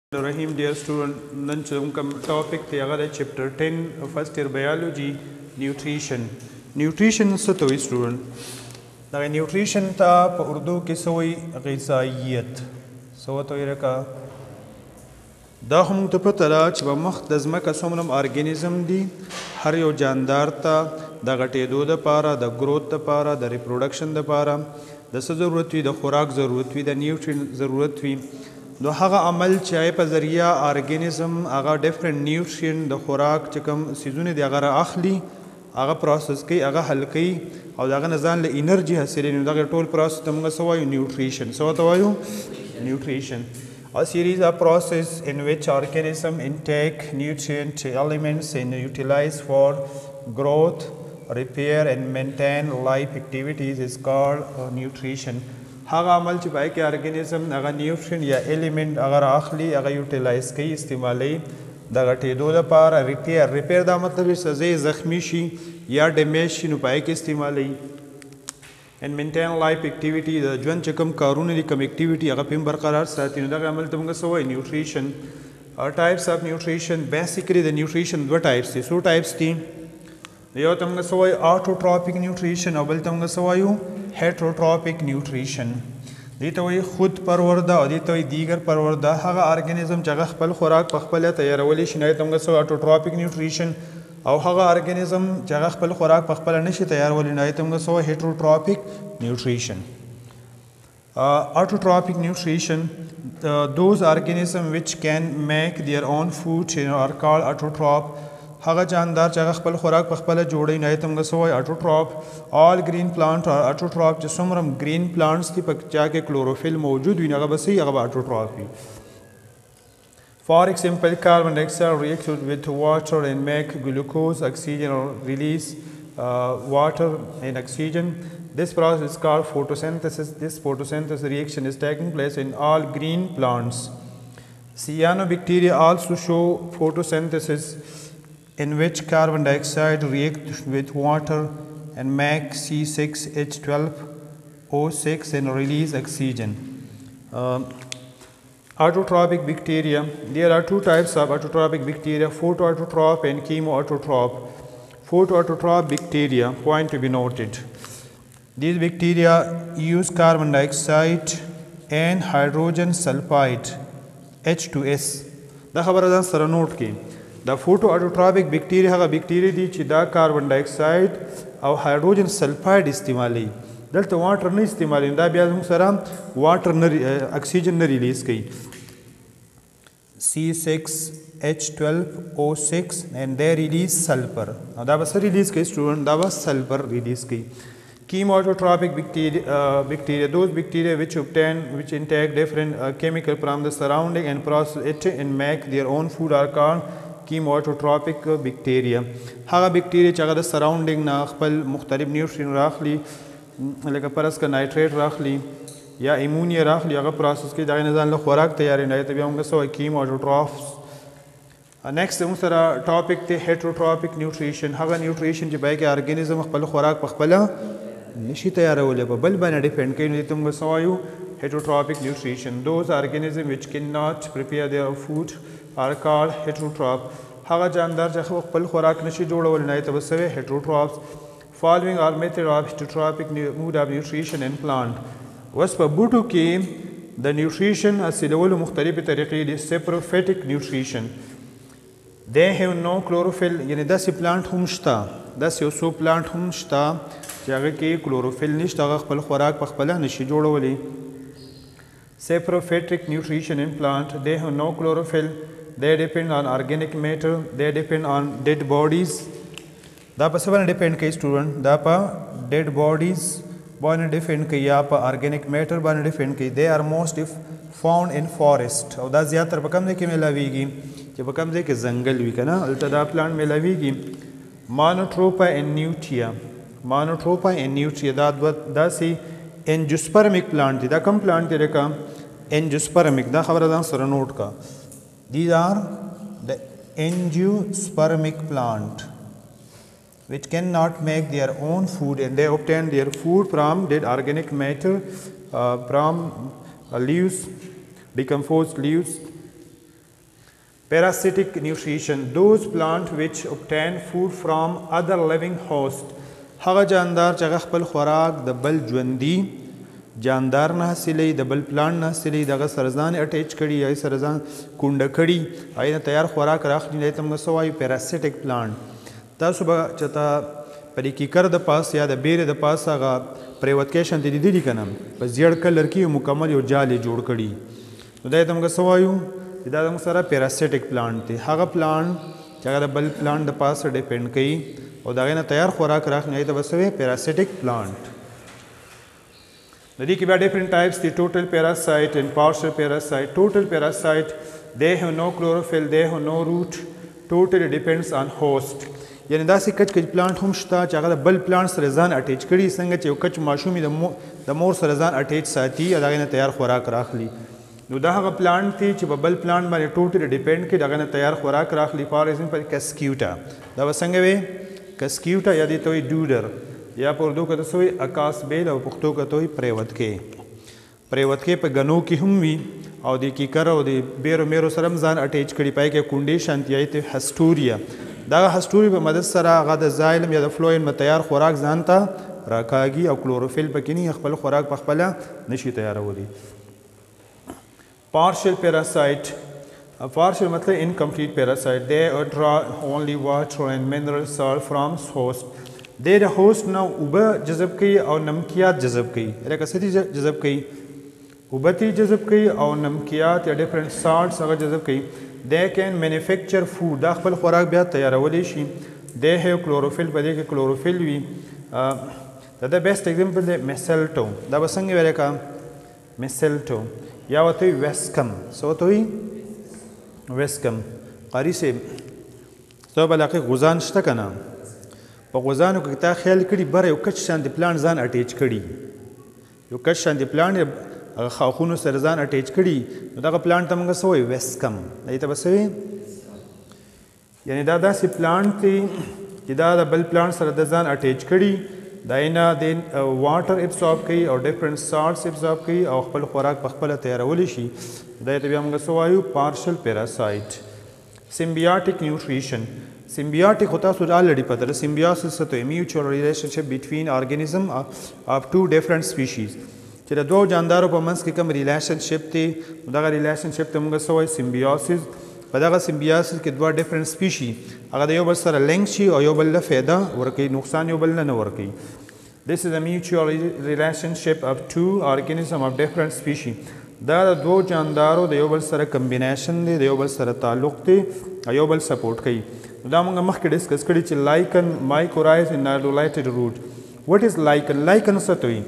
Rahim, dear student, none topic the chapter 10 first year biology nutrition. Nutrition ستوي student. دا nutrition تا په اردو کې سوی غذائیت. سو ته ورکا دا هم ته پته را چې په مخ د ځمکه څومره ارګانیزم دي هر یو جاندار ته د غټېدو لپاره د گروث لپاره د ریپروډکشن لپاره د څه ضرورت وي د خوراک ضرورت وي د نیوټرین ضرورت وي نو هغه عمل چې په ذریعہ ارګانیزم هغه ډیفرنٹ نیوټرین د خوراک چې کوم سیزونه دی هغه اخلي هغه پروسس کوي هغه حل کوي او دغه نه ځان له انرژي حاصلوي نو دغه ټول پروسس ته موږ څه وایو نیوټریشن څه ورته وایو nutrition. A series of processes in which organisms intake nutrient elements and utilize for growth, repair and maintain life activities is called nutrition. هغه عمل چې پای کې ارګانیزم هغه نیوټرین یا الیمنٹ اگر اخلي هغه یوټیلایز کوي استعمالي د غټېدو لپاره ریپیر دا مطلب چې ځای زخمی شي یا ډیمیج شي نو پای کې استعمالي and maintain life activity د ژوند چې کوم کارونه دي کوم اکټیویټي هغه په برقرار ساتي نو دغه عمل ته موږ څه وایو نیوټریشن. types of nutrition basically the nutrition دوه types دي څو types دي یو ته موږ څه وایو autotrophic nutrition او بل ته موږ څه وایو heterotrophic nutrition. دې ته وایي خود پرورده او دې ته وایي دیگر پرورده هغه ارګانیزم چې هغه خپل خوراک په خپله تیارولی شي نو ته موږ څه وایو autotrophic nutrition او هغه ارګانیزم چې هغه خپل خوراک په خپله نشي تیارولی نو ته موږ څه وایو heterotrophic nutrition. Autotrophic nutrition those organisms which can make their own food are called autotroph. هغه جاندار چې هغه خپل خوراک په خپله جوړوي نو ته موږ څه وایو autotroph. all green plant are autotroph چې څومره green plants دي په چا کې کلوروفیل موجود وي نو هغه به څه هغه به autotroph وي. For example, carbon dioxide reacts with water and make glucose, oxygen or release water and oxygen. This process is called photosynthesis. This photosynthesis reaction is taking place in all green plants. Cyanobacteria also show photosynthesis in which carbon dioxide reacts with water and make C6H12O6 and release oxygen. Autotrophic bacteria. There are two types of autotrophic bacteria, photoautotroph and chemoautotroph. Photoautotroph bacteria, point to be noted. These bacteria use carbon dioxide and hydrogen sulfide H2S. دا خبره ځان سره نوٹ کړئ. دا photoautotrophic bacteria هغه bacteria دي چې دا کاربن ډایکساید او هایدروجن سلفاید استعمالوي دلته واټر نه استعمالوي دا بیا زموږ سره واټر نه اکسیجن نه ریلیز کوي C6H12O6 and they release sulfur. now دا به څه ریلیز کوي سټوډنټ دا به سلفر ریلیز کوي. Chemoautotrophic bacteria those bacteria which intake different chemical from the surrounding and process it and make their own food are called chemoautotrophic bacteria. هغه بکټیریا چې هغه د سراونډینګ نه خپل مختلف نیوټرین راخلي لکه فرض کړه نایټریټ راخلي یا ایمونیا راخلي هغه پروسس کوي د هغې نه ځان له خوراک تیارې نه ته بیا موږ څه وایو chemoautotroph. نیکسټ زموږ سره ټاپک دی heterotrophic nutrition. هغه نیوټریشن چې پای کې ارګانیزم خپل خوراک په خپله نشي تیارولی په بل باندې ډیپینډ کوي نو دې ته موږ څه وایو heterotrophic nutrition. those organisms which cannot prepare their food are called heterotroph. هغه جاندار چې خپل خوراک نشي جوړولی نو ته به څه وایي heterotrophs. following are methods of heterotrophic mode of nutrition in plant. اوس په بوټو کې د نیوټریشن حاصلولو مختلفې طریقې دي. saprophytic nutrition. they have no chlorophyll یعنې داسې پلانټ هم شته داسې یو څو پلانټ هم شته چې هغه کې کلوروفیل نشته هغه خپل خوراک په خپله نشي جوړولی. saprophytic nutrition in plant they have no chlorophyll they depend on organic matter they depend on dead bodies. دا په څه باندې ډیپینډ کوي سټوډنټ دا په ډیډ باډیز باندې ډیپینډ کوي یا په ارګینک میټر باندې ډیپینډ کوي. they are most found in forest او دا زیاتره په کوم ځای کې میلاویږي چې په کوم ځای کې ځنګل وي که نه هلته دا پلانټ میلاویږي. monotropa and nutria monotropa and nutria دا داسې انجوسپرمیک پلانټ دي. دا کوم پلانټ دی لکه انجوسپرمیک دا خبره ځان سره نوٹ کا. these are the angiospermic plant which cannot make their own food and they obtain their food from dead organic matter from leaves, decomposed leaves Parasitic nutrition, those plant which obtain food from other living host. هغه جاندار چې هغه خپل خوراک د بل ژوندي جاندار نه حاصلوي، د بل پلانټ نه حاصلوي، د هغه سره ځان اټیچ کړي، هغې سره ځان کونډه کړي، هغې نه تیار خوراک راخلي، هغې ته موږ څه وایو؟ پیراسیټک پلانټ. تاسو به چې ته په دې کیکر د پاس یا د بیرې د پاس هغه پریوتکیشن ته لیدلي که نه، په زیړ کلر کې مکمل یو جال یې جوړ کړي، نو دا یې ته موږ څه وایو؟ چې دا زموږ سره پیراسیټک پلانټ دی. هغه پلانټ چې هغه د بل پلانټ د پاسه ډیپینډ کوي او د هغې نه تیار خوراک راخلي، هغې ته به څه وایي؟ پیراسیټک پلانټ. د دې کې بیا ډفرنٹ ټایپس دي: ټوټل پیراسایټ اینڈ پارشل پیراسایټ. ټوټل پیراسایټ they have no chlorophyll, they have no root, totally depends on host. یعنی داسې کچ کچ پلانټ هم شته چې هغه د بل پلانټ سره ځان اټیچ کړي، څنګه چې یو کچ ماشوم یې د مور سره ځان اټیچ ساتي او د هغې نه تیار خوراک راخلي. نو دا هغه پلانټ دی چې په بل پلانټ باندې ټوټلی ډیپینډ کړي، د هغه نه تیار خوراک راخلي. فار ایگزامپل کسکیوټا، دا به څنګه وي؟ کسکیوټا یا دې ته وایي ډوډر، یا په اردو کې ته څه وایي؟ اکاس بیل، او پښتو کې ته وایي پریوتکې. پریوتکې په ګنو کې هم وي او د کیکر او د بیرو میرو سره هم ځان اټیچ کړي، پای کې کونډې شانتي یې ته هسټوریا. دغه هسټوري په مدد سره هغه د زایلم یا د فلویم نه تیار خوراک ځان ته راکاږي او کلوروفیل پکې نه، خپل خوراک په خپله نشي تیارولی. Partial parasite. Partial मतलब incomplete parasite. They draw only water and mineral salt from host. They the host now उबा जज़ब कई और नमकियात जज़ब कई. ऐसा कैसे जज़ब कई? उबती जज़ब कई और नमकियात या different salts अगर जज़ब कई. They can manufacture food. दाखिल खुराक बिया तैयारवली शी. They have chlorophyll. बदे के chlorophyll भी. The best example है mistletoe. दा बसंगे वाले का mistletoe. या होते ही वेस्कम. सो तो ही वेस्कम قاری से तो بلاقي غزان شته کنه، په غزانو کې تا خیال کړي بره یو کچ شاندې پلان ځان اټیچ کړي، یو کچ شاندې پلان هغه خاخونو سره ځان اټیچ کړي، نو دغه پلان ته موږ څه وایو؟ ویسکم. دې ته به څه وایي؟ یعنی دا داسې پلانټ دی چې دا د بل پلانټ سره د ځان اټیچ کړي، دا نه د واټر ابزارب کوي او ډفرنٹ سالټس ابزارب کوي او خپل خوراک په خپله تیارولی شي. دا ته بیا موږ څه وایو؟ پارشل پیراسایټ. سمبیاټک نیوټریشن. سمبیاټک خو تاسو آلریډي پته ده. سمبیوسس څه ته وایي؟ میوچوال ریلیشنشپ بټوین ارګانیزم اف ټو ډفرنٹ سپیشیز. چې د دوو جاندارو په منځ کې کوم ریلیشنشپ دی، دغه ریلیشنشپ ته موږ څه وایو؟ سمبیوسس. په دغه سمبیوسس کې دوه ډفرنٹ سپیشي هغه د یو بل سره لینک شي او یو بل له فایده ورکوي، نقصان یو بل نه ورکوي. This is a mutual relationship of two organisms of different species. دا د دوو جاندارو د یو بل سره کمبینیشن دی، د یو بل سره تعلق دی او یو بل سپورټ کوي. دا موږ مخکې ډسکس کړي چې لایکن، مایکورایز and nodulated root. What is lichen? Lichen څه ته وایي؟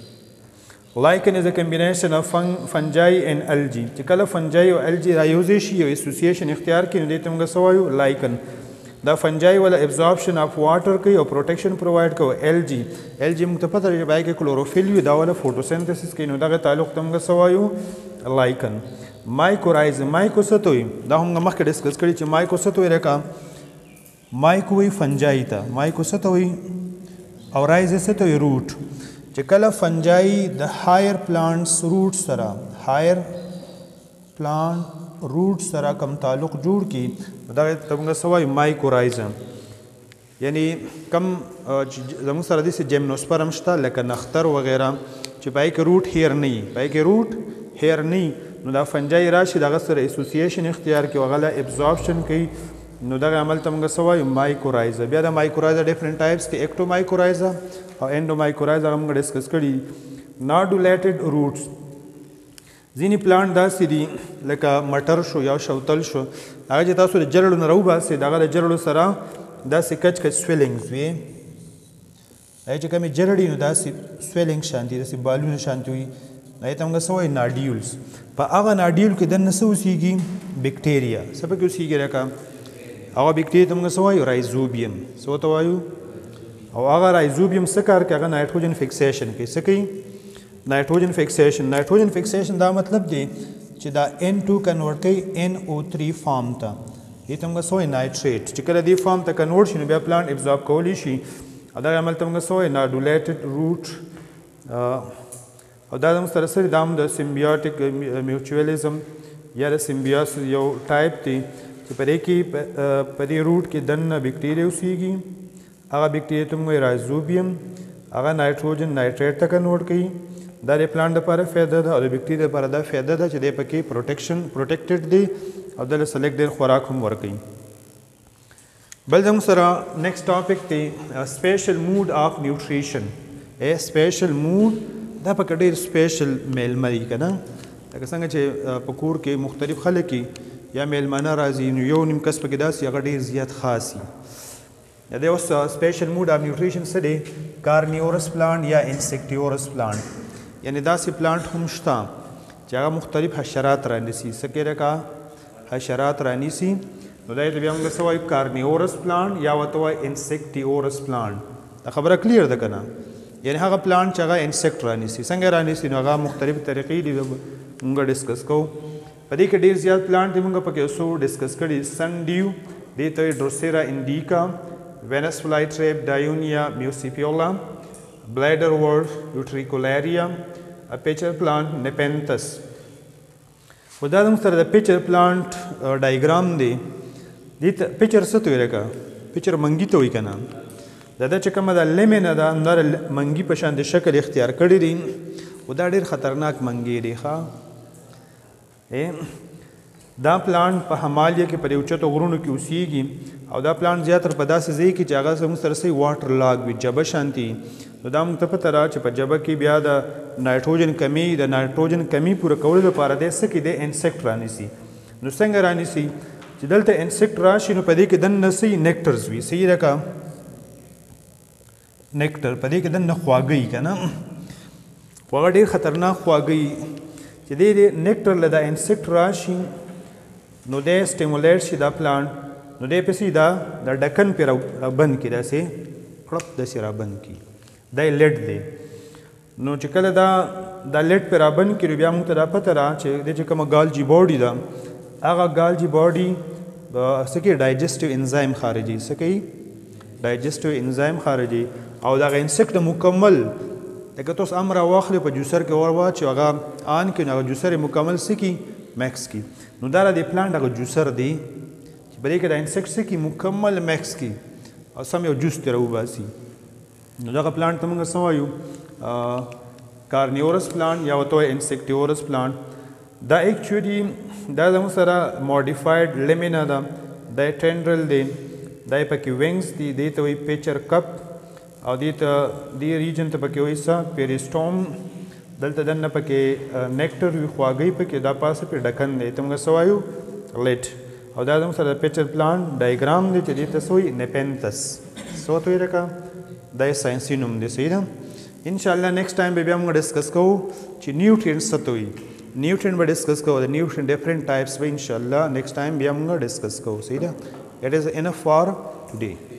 Lichen is a combination of fungi and algae. چې کله fungi او algae رايوځای شي یو اسوسییشن اختیار کړي، نو دې ته موږ څه وایو؟ lichen. دا fungi ولا absorption of water کوي او protection provide کوي. algae موږ ته پته لري چې پای کې کلوروفیل وي، دا ولا photosynthesis کوي، نو دغه تعلق ته موږ څه وایو؟ lichen. mycorrhiza. myco څه ته وایي؟ دا هم موږ مخکې ډسکس کړي چې myco څه ته وایي؟ لکه myco وایي fungi ته، myco څه ته وایي؟ او rhiza څه ته وایي؟ root. چې کله fungi د higher plants root سره روټ سره کم تعلق جوړ کی، دا ته موږ څه وایو؟ مایکورایزم. یعنی کم زموږ سره داسې جیمنوسپرم شته لکه نختر وغیره چې پای کې روټ هیر نه وي، پای کې روټ هیر نه وي، نو دا فنجای راشي دغه سره اسوسییشن اختیار کړي او هغه له ابزاربشن کوي، نو دغه عمل ته موږ څه وایو؟ مایکورایزه. بیا د مایکورایزه ډفرنٹ ټایپس دي، اکټو مایکورایزه او انډو مایکورایزه هغه موږ ډسکس کړي. ناډولیټډ روټس. ځینې پلانټ داسې دي لکه مټر شو یا شوتل شو، هغه چې تاسو د جرړو نه راوباسئ، د هغه د جرړو سره داسې کچ کچ سویلنګز وي، هغې چې کومې جرړې نو داسې سویلنګ شانتي، داسې بالونه شانتي وي، هغې ته موږ څه وایو؟ ناډیولز. په هغه ناډیول کې دننه څه اوسېږي؟ بکټیریا. څه پکې اوسېږي؟ لکه هغه بکټیریا ته موږ څه وایو؟ رایزوبیم. څه ورته وایو؟ او هغه رایزوبیم څه کار کوي؟ هغه نایټروجن فکسیشن کوي. څه کوي؟ نایټروجن فکسیشن. نایټروجن فکسیشن دا مطلب دی چې دا N2 کنورټ کوي NO3 فارم ته، دې ته موږ څه وایو؟ نایټریټ. چې کله دې فارم ته کنورټ شي نو بیا پلانټ ابزارب کولی شي، او دغه عمل ته موږ څه وایو؟ ناډولیټډ روټ. او دا زموږ سره سره دا هم د سمبیوټک میوچولیزم یا د سمبیوسس یو ټایپ دی. چې په دې کې په دې روټ کې دننه بیکټیریا اوسېږي. هغه بیکټیریا ته موږ وایو رایزوبیم. هغه نایټروجن نایټریټ ته کنورټ کوي. دا د پلانټ لپاره فایده ده او د بیکټیریا لپاره دا فایده ده چې دی پکې پروټیکټډ دی او دله سلیک ډېر خوراک هم ورکوي. بل زموږ سره نیکسټ ټاپک دی سپیشل موډ آف نیوټریشن. سپیشل موډ دا پکې ډېر سپیشل میلمه وي که نه، لکه څنګه چې په کور کې مختلف خلک یا میلمانه راځي نو یو نیم کس پکې داسې هغه ډېر زیات خاص وي. یا دی اوس سپیشل موډ آف نیوټریشن څه دی؟ کارنیورس پلانټ یا انسیکټیورس پلانټ، یعنی داسې پلانټ هم شته چې هغه مختلف حشرات رانیسي. څه کې لکه حشرات رانیسي، نو دا ته بیا موږ څه وایو؟ کارنیورس پلانټ یا ورته وایي انسیکټیورس پلانټ. دا خبره کلیر ده که نه؟ یعنی هغه پلانټ چې هغه انسیکټ رانیسي. څنګه رانیسي؟ نو هغه مختلف طریقې دي موږ ډسکس کوو. په دې کې ډېر زیات پلانټ دي موږ پکې څو ډسکس کړي. سن ډیو، دې ته وایي ډروسیرا انډیکا، وینس فلای ټریپ، ډایونیا میوسیپیولا، بلیډر ورډ، یوټریکولاریا، پیچر پلانټ نیپنتس. خو دا زموږ سره د پیچر پلانټ ډایګرام دی. دې ته پیچر څه ته وایي؟ لکه پیچر منګي ته وایي که نه؟ دا چې کومه ده لیمنه ده همدا منګي په شان د شکل اختیار کړی دی، خو دا ډېر خطرناک منګي دی. دا پلانټ په همالیا کې په دې اوچتو غرونو کې اوسېږي او دا پلانټ زیاتره په داسې ځای کې چې هغه زموږ سره صحیح واټر لاګ وي، جبه شانتي. نو دا موږ ته پته ده چې په جبه کې بیا د نایټروجن کمی پوره کولو لپاره دی څه کې دی؟ انسیکټ رانیسي. نو څنګه رانیسي؟ چې دلته انسیکټ راشي نو په دې کې دننه صحیح نیکټرز وي. صحیح ده که نیکټر په دې کې دننه خواږه وي که نه؟ خواږه ډېر خطرناک خواږه وي چې دې نیکټر له دا انسیکټ راشي نو دی سټیمولیټ شي دا پلانټ، نو دی پسې دا ډکن پې رابند کړي، داسې کړپ داسې رابند کړي. دا یې لیډ دی. نو چې کله دا لیډ پې رابند کړي بیا موږ ته دا پته ده چې د چې کومه ګالجي باډي ده هغه ګالجي باډي څه کوي؟ ډایجسټیو انزایم خارجي. څه کوي؟ ډایجسټیو انزایم خارجي. او دغه انسیکټ مکمل لکه تاسو ام راواخلئ په جوسر کې ور واچوئ هغه آن کړي نو هغه جوسر یې مکمل څه کړي؟ میکس کړي. نو دا د پلانټ هغه جوسر دی چې په دې کې د انسیکټ څه کړي؟ مکمل میکس کړي او سم یو جوس ترې راوباسي. نو دغه پلانټ ته موږ څه وایو؟ کارنیورس پلانټ یا ورته وایي انسیکټیورس پلانټ. دا ایکچولی دا زموږ سره موډیفایډ لیمینه ده، دا یې ټینډرل دی، دا یې پکې وینګز دي، دې ته وایي پیچر کپ او دې ریجن ته پکې وایي څه؟ پیریسټوم. دلته دننه پکې نیکټر وي، خواږه پکې، دا پاسه پې ډکن دی، ته موږ څه وایو؟ لیټ. او دا زموږ سره د پیچر پلانټ ډایګرام دی چې دې ته څه وایي؟ نیپنتس. څه ته وایي لکه؟ دا یې ساینسي نوم دی. صحیح ده؟ انشاءالله نیکسټ ټایم به بیا موږ ډسکس کوو چې نیوټرینټس څه ته وایي. نیوټرینټ به ډسکس کوو، د نیوټرینټ ډفرنٹ ټایپس به انشاءالله نیکسټ ټایم بیا موږ ډسکس کوو. صحیح ده؟ اٹ از انف فار ټوډے.